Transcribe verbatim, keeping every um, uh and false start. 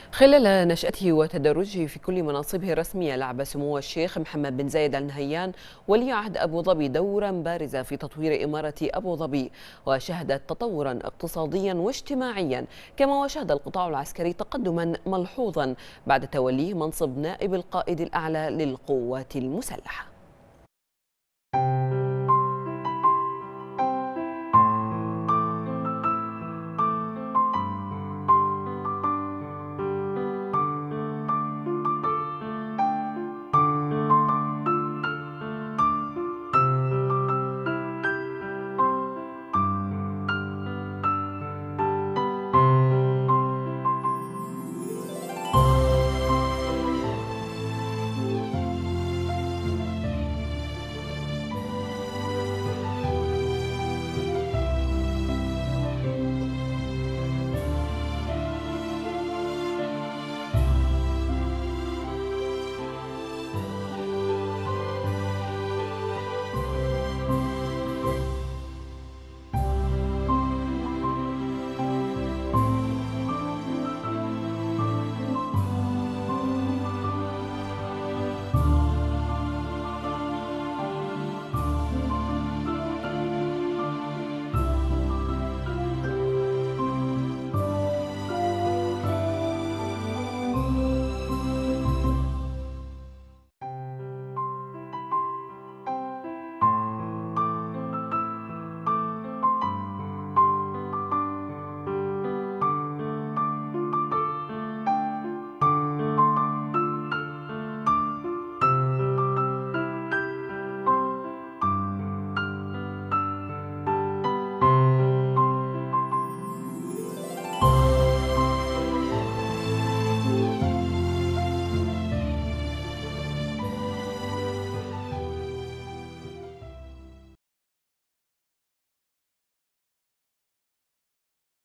خلال نشأته وتدرجه في كل مناصبه الرسمية، لعب سمو الشيخ محمد بن زايد آل نهيان ولي عهد أبو ظبي دورا بارزا في تطوير إمارة أبو ظبي، وشهدت تطورا اقتصاديا واجتماعيا، كما وشهد القطاع العسكري تقدما ملحوظا بعد توليه منصب نائب القائد الأعلى للقوات المسلحة.